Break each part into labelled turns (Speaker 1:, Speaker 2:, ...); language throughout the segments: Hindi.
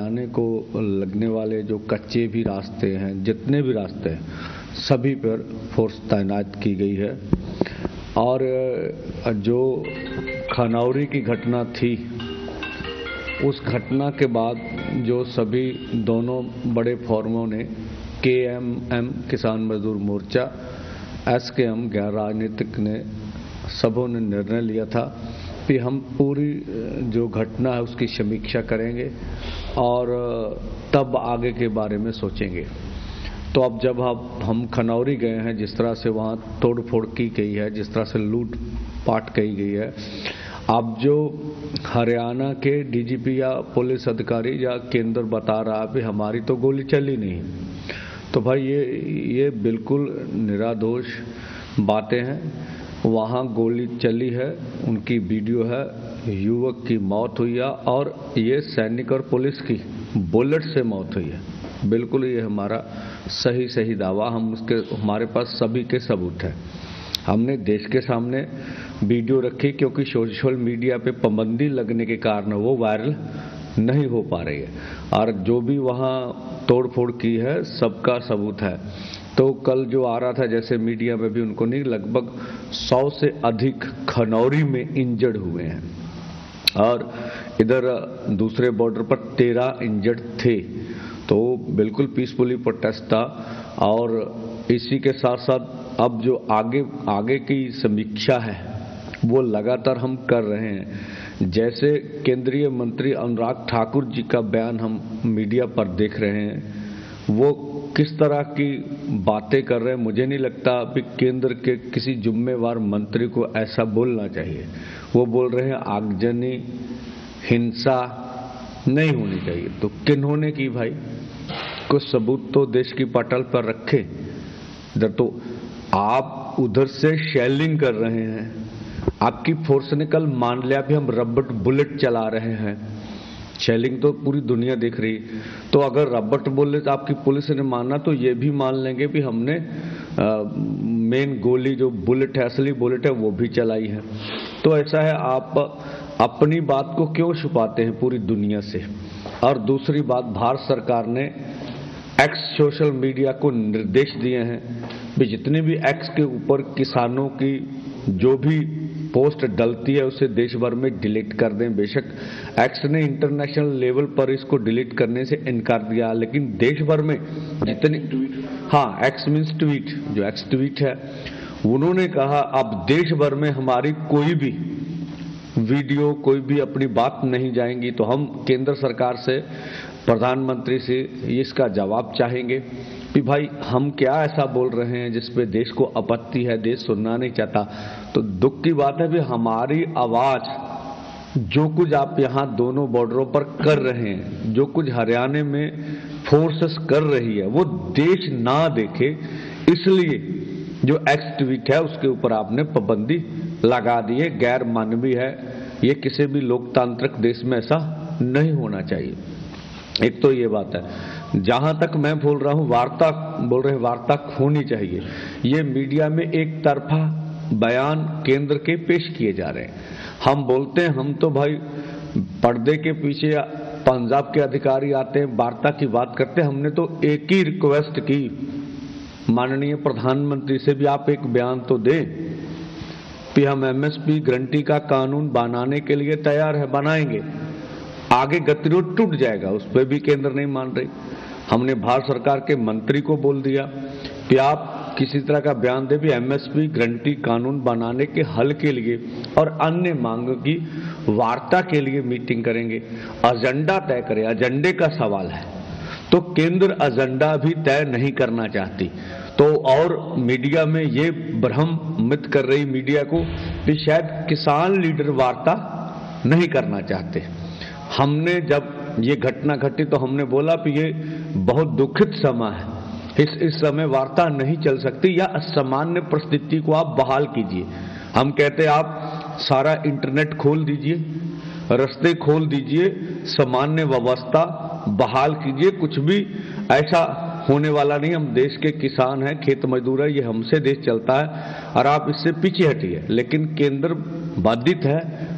Speaker 1: जाने को लगने वाले जो कच्चे भी रास्ते हैं, जितने भी रास्ते हैं, सभी पर फोर्स तैनात की गई है। और जो खनौरी की घटना थी, उस घटना के बाद जो सभी दोनों बड़े फोरमों ने, KMM किसान मजदूर मोर्चा, SKM गैर राजनीतिक ने, सबों ने निर्णय लिया था कि हम पूरी जो घटना है उसकी समीक्षा करेंगे और तब आगे के बारे में सोचेंगे। तो अब जब हम खनौरी गए हैं, जिस तरह से वहाँ तोड़ फोड़ की गई है, जिस तरह से लूट पाट की गई है, अब जो हरियाणा के DGP या पुलिस अधिकारी या केंद्र बता रहा है कि हमारी तो गोली चली नहीं, तो भाई ये बिल्कुल निरादोष बातें हैं। वहाँ गोली चली है, उनकी वीडियो है, युवक की मौत हुई है और ये सैनिक और पुलिस की बुलेट से मौत हुई है। बिल्कुल ये हमारा सही दावा, हमारे पास सभी के सबूत हैं। हमने देश के सामने वीडियो रखी क्योंकि सोशल मीडिया पे पाबंदी लगने के कारण वो वायरल नहीं हो पा रही है, और जो भी वहाँ तोड़ फोड़ की है सबका सबूत है। तो कल जो आ रहा था, जैसे मीडिया में भी उनको नहीं, लगभग 100 से अधिक खनौरी में इंजर्ड हुए हैं और इधर दूसरे बॉर्डर पर 13 इंजर्ड थे। तो बिल्कुल पीसफुली प्रोटेस्ट था। और इसी के साथ साथ अब जो आगे की समीक्षा है वो लगातार हम कर रहे हैं। जैसे केंद्रीय मंत्री अनुराग ठाकुर जी का बयान हम मीडिया पर देख रहे हैं, वो किस तरह की बातें कर रहे हैं। मुझे नहीं लगता कि केंद्र के किसी जिम्मेवार मंत्री को ऐसा बोलना चाहिए। वो बोल रहे हैं आगजनी, हिंसा नहीं होनी चाहिए। तो किन्होंने की भाई? कुछ सबूत तो देश की पटल पर रखे। इधर तो आप उधर से शेलिंग कर रहे हैं, आपकी फोर्स ने कल मान लिया भी हम रबट बुलेट चला रहे हैं। शेलिंग तो पूरी दुनिया देख रही। तो अगर रबट बुलेट आपकी पुलिस ने माना तो ये भी मान लेंगे भी हमने मेन गोली जो बुलेट है, असली बुलेट है, वो भी चलाई है। तो ऐसा है, आप अपनी बात को क्यों छुपाते हैं पूरी दुनिया से? और दूसरी बात, भारत सरकार ने एक्स सोशल मीडिया को निर्देश दिए हैं कि जितने भी एक्स के ऊपर किसानों की जो भी पोस्ट डलती है उसे देश भर में डिलीट कर दें। बेशक एक्स ने इंटरनेशनल लेवल पर इसको डिलीट करने से इनकार दिया, लेकिन देश भर में जितने एक्स मीन्स ट्वीट, जो एक्स ट्वीट है, उन्होंने कहा अब देश भर में हमारी कोई भी वीडियो, कोई भी अपनी बात नहीं जाएंगी। तो हम केंद्र सरकार से, प्रधानमंत्री से इसका जवाब चाहेंगे कि भाई हम क्या ऐसा बोल रहे हैं जिसपे देश को आपत्ति है, देश सुनना नहीं चाहता। तो दुख की बात है भी हमारी आवाज, जो कुछ आप यहाँ दोनों बॉर्डरों पर कर रहे हैं, जो कुछ हरियाणा में फोर्सेस कर रही है, वो देश ना देखे, इसलिए जो एक्स ट्वीट है उसके ऊपर आपने पाबंदी लगा दी है। गैर मानवीय है, ये किसी भी लोकतांत्रिक देश में ऐसा नहीं होना चाहिए। एक तो ये बात है। जहां तक मैं बोल रहा हूं, वार्ता होनी चाहिए। ये मीडिया में एक तरफा बयान केंद्र के पेश किए जा रहे हैं। हम बोलते हैं, हम तो भाई पर्दे के पीछे पंजाब के अधिकारी आते हैं, वार्ता की बात करते हैं। हमने तो एक ही रिक्वेस्ट की माननीय प्रधानमंत्री से भी, आप एक बयान तो दें कि हम MSP गारंटी का कानून बनाने के लिए तैयार है, बनाएंगे। आगे गतिरोध टूट जाएगा, उस पर भी केंद्र नहीं मान रही। हमने भारत सरकार के मंत्री को बोल दिया कि आप किसी तरह का बयान दे भी MSP गारंटी कानून बनाने के हल के लिए और अन्य मांगों की वार्ता के लिए मीटिंग करेंगे। एजेंडा तय करें, एजेंडे का सवाल है। तो केंद्र एजेंडा भी तय नहीं करना चाहती। तो और मीडिया में ये भ्रम मत कर रही मीडिया को कि शायद किसान लीडर वार्ता नहीं करना चाहते। हमने जब ये घटना घटी तो हमने बोला कि ये बहुत दुखित समय है, इस समय वार्ता नहीं चल सकती, या सामान्य परिस्थिति को आप बहाल कीजिए। हम कहते आप सारा इंटरनेट खोल दीजिए, रास्ते खोल दीजिए, सामान्य व्यवस्था बहाल कीजिए। कुछ भी ऐसा होने वाला नहीं। हम देश के किसान हैं, खेत मजदूर है, ये हमसे देश चलता है और आप इससे पीछे हटिए। लेकिन केंद्र बाधित है,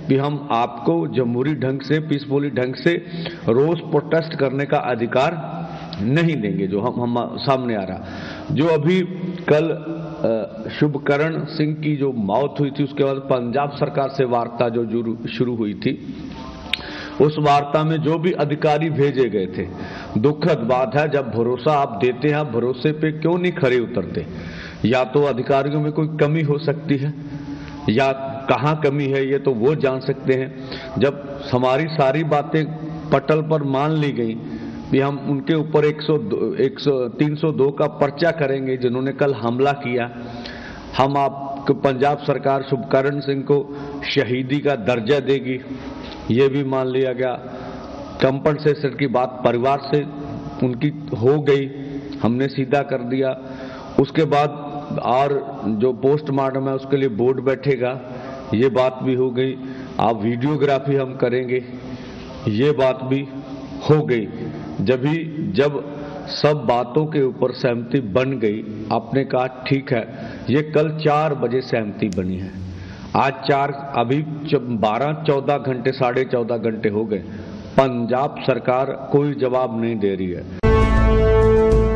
Speaker 1: कि हम आपको जमहूरी ढंग से, पीसफुली ढंग से रोज प्रोटेस्ट करने का अधिकार नहीं देंगे। जो हम सामने आ रहा, जो अभी कल शुभकरण सिंह की जो मौत हुई थी, उसके बाद पंजाब सरकार से वार्ता जो शुरू हुई थी, उस वार्ता में जो भी अधिकारी भेजे गए थे, दुखद बात है, जब भरोसा आप देते हैं, आप भरोसे पे क्यों नहीं खरे उतरते? या तो अधिकारियों में कोई कमी हो सकती है, या कहाँ कमी है ये तो वो जान सकते हैं। जब हमारी सारी बातें पटल पर मान ली गई कि हम उनके ऊपर 302 का पर्चा करेंगे जिन्होंने कल हमला किया, हम आपको पंजाब सरकार शुभकरण सिंह को शहीदी का दर्जा देगी, ये भी मान लिया गया। कंपनसेशन की बात परिवार से उनकी हो गई, हमने सीधा कर दिया। उसके बाद और जो पोस्टमार्टम है उसके लिए बोर्ड बैठेगा, ये बात भी हो गई। आप वीडियोग्राफी हम करेंगे, ये बात भी हो गई। जब सब बातों के ऊपर सहमति बन गई, आपने कहा ठीक है, ये कल 4 बजे सहमति बनी है, आज अभी 12-14 घंटे, 14.5 घंटे हो गए, पंजाब सरकार कोई जवाब नहीं दे रही है।